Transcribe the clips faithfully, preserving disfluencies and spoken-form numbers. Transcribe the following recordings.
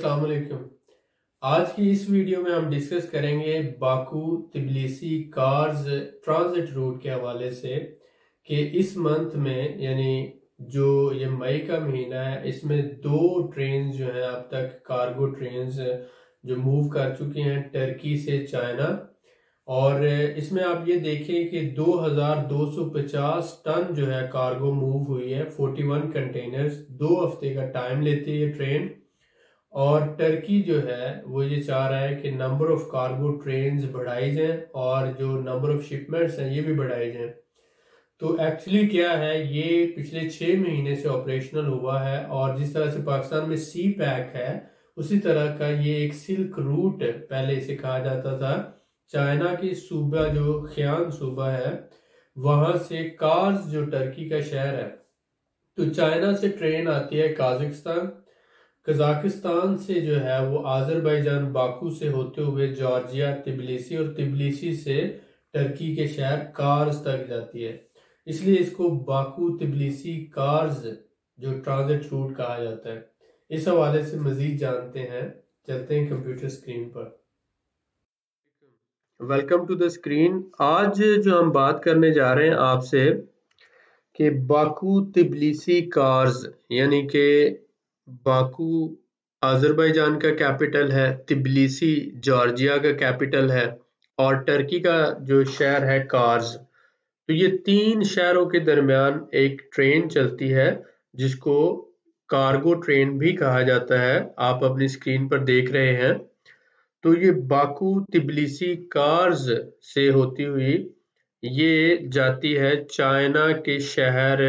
अस्सलाम वालेकुम। आज की इस वीडियो में हम डिस्कस करेंगे Baku Tbilisi Kars transit route के हवाले से कि इस मंथ में यानी जो ये मई का महीना है इसमें दो ट्रेन जो है अब तक कार्गो ट्रेन जो मूव कर चुकी हैं टर्की से चाइना। और इसमें आप ये देखें कि दो हज़ार दो सौ पचास टन जो है कार्गो मूव हुई है। इकतालीस कंटेनर्स, दो हफ्ते का टाइम लेती है ये ट्रेन। और टर्की जो है वो ये चाह रहा है कि नंबर ऑफ कार्गो ट्रेन्स बढ़ाई जाएं और जो नंबर ऑफ शिपमेंट्स हैं ये भी बढ़ाई जाएं। तो एक्चुअली क्या है, ये पिछले छः महीने से ऑपरेशनल हुआ है और जिस तरह से पाकिस्तान में सी पैक है उसी तरह का ये एक सिल्क रूट पहले इसे कहा जाता था। चाइना की सूबा जो खियान सूबा है वहां से कार्स जो टर्की का शहर है, तो चाइना से ट्रेन आती है काजाकिस्तान, कजाकिस्तान से जो है वो आज़रबाईजान बाकू से होते हुए जॉर्जिया तिबिलिसी और तिबिलिसी से टर्की के शहर कार्स तक जाती है। इसलिए इसको बाकू तिबिलिसी कार्स जो ट्रांजिट रूट कहा जाता है। इस हवाले से मजीद जानते हैं, चलते हैं कंप्यूटर स्क्रीन पर। Welcome to the screen. आज जो हम बात करने जा रहे हैं आपसे कि बाकू तिबिलिसी कार्स, यानी कि बाकू आज़रबाईजान का कैपिटल है, तिबिलिसी जॉर्जिया का कैपिटल है और टर्की का जो शहर है कार्स। तो ये तीन शहरों के दरमियान एक ट्रेन चलती है जिसको कार्गो ट्रेन भी कहा जाता है। आप अपनी स्क्रीन पर देख रहे हैं। तो ये बाकू तिबिलिसी कार्स से होती हुई ये जाती है चाइना के शहर,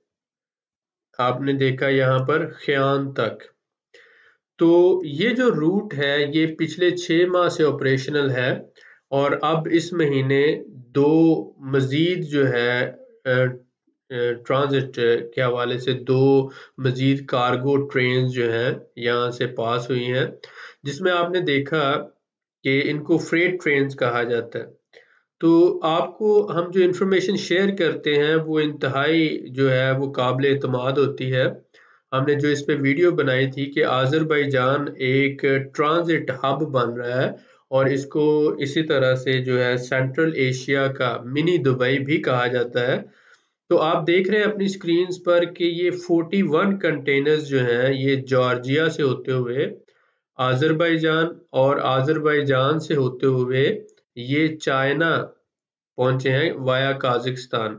आपने देखा यहाँ पर खियान तक। तो ये जो रूट है ये पिछले छः माह से ऑपरेशनल है और अब इस महीने दो मजीद जो है ट्रांजिट के हवाले से दो मजीद कार्गो ट्रेन जो हैं यहाँ से पास हुई हैं, जिसमें आपने देखा कि इनको फ्रेट ट्रेन्स कहा जाता है। तो आपको हम जो इन्फॉर्मेशन शेयर करते हैं वो इंतहाई जो है वो काबिल एतमाद होती है। हमने जो इस पे वीडियो बनाई थी कि आज़रबाईजान एक ट्रांजिट हब बन रहा है और इसको इसी तरह से जो है सेंट्रल एशिया का मिनी दुबई भी कहा जाता है। तो आप देख रहे हैं अपनी स्क्रीन्स पर कि ये इकतालीस कंटेनर्स जो हैं ये जॉर्जिया से होते हुए आज़रबाईजान और आज़रबाईजान से होते हुए ये चाइना पहुंचे हैं वाया काजाकिस्तान।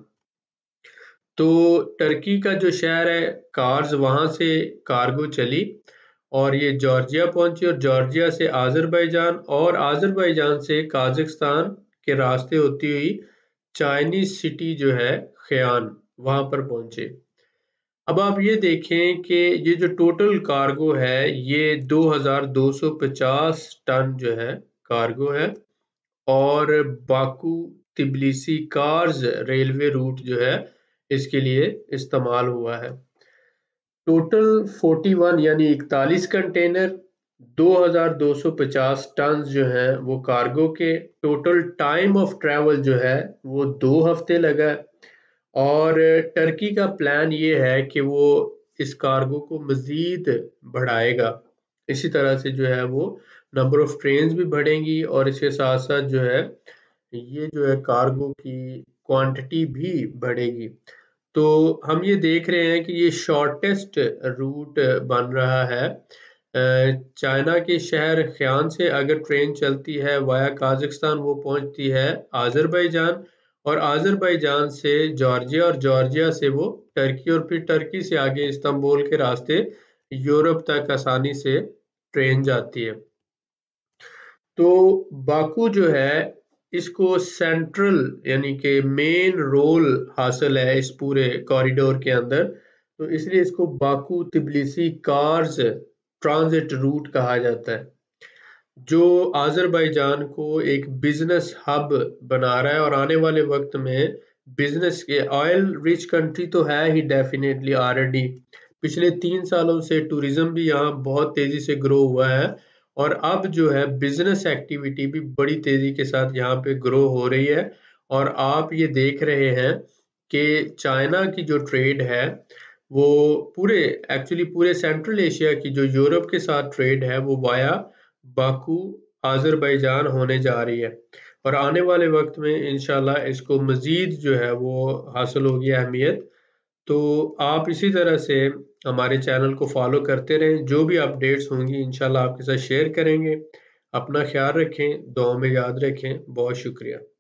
तो टर्की का जो शहर है कार्स, वहां से कार्गो चली और ये जॉर्जिया पहुंची और जॉर्जिया से आज़रबाईजान और आज़रबाईजान से काजाकिस्तान के रास्ते होती हुई चाइनीज सिटी जो है खियान, वहां पर पहुंचे। अब आप ये देखें कि ये जो टोटल कार्गो है ये दो हज़ार दो सौ पचास टन जो है कार्गो है और Baku Tbilisi Kars railway route जो है इसके लिए इस्तेमाल हुआ है। टोटल इकतालीस यानी इकतालीस कंटेनर, दो हज़ार दो सौ पचास टन जो हैं वो कार्गो के। टोटल टाइम ऑफ ट्रैवल जो है वो दो हफ्ते लगा है और टर्की का प्लान ये है कि वो इस कार्गो को मज़ीद बढ़ाएगा। इसी तरह से जो है वो नंबर ऑफ ट्रेन्स भी बढ़ेंगी और इसके साथ साथ जो है ये जो है कार्गो की क्वांटिटी भी बढ़ेगी। तो हम ये देख रहे हैं कि ये शॉर्टेस्ट रूट बन रहा है। चाइना के शहर खियान से अगर ट्रेन चलती है वाया काजाकिस्तान, वो पहुंचती है आज़रबाईजान और आज़रबाईजान से जॉर्जिया और जॉर्जिया से वो टर्की और फिर टर्की से आगे इस्तांबुल के रास्ते यूरोप तक आसानी से ट्रेन जाती है। तो बाकू जो है इसको सेंट्रल यानी कि मेन रोल हासिल है इस पूरे कॉरिडोर के अंदर, तो इसलिए इसको Baku Tbilisi Kars transit route कहा जाता है, जो आज़रबाईजान को एक बिजनेस हब बना रहा है। और आने वाले वक्त में बिजनेस के, ऑयल रिच कंट्री तो है ही डेफिनेटली ऑलरेडी, पिछले तीन सालों से टूरिज्म भी यहाँ बहुत तेजी से ग्रो हुआ है और अब जो है बिजनेस एक्टिविटी भी बड़ी तेजी के साथ यहाँ पे ग्रो हो रही है। और आप ये देख रहे हैं कि चाइना की जो ट्रेड है वो पूरे एक्चुअली पूरे सेंट्रल एशिया की जो यूरोप के साथ ट्रेड है वो वाया बाकू आज़रबाईजान होने जा रही है, और आने वाले वक्त में इंशाल्लाह इसको मज़ीद जो है वो हासिल होगी अहमियत। तो आप इसी तरह से हमारे चैनल को फॉलो करते रहें, जो भी अपडेट्स होंगी इंशाल्लाह आपके साथ शेयर करेंगे। अपना ख्याल रखें, दुआ में याद रखें। बहुत शुक्रिया।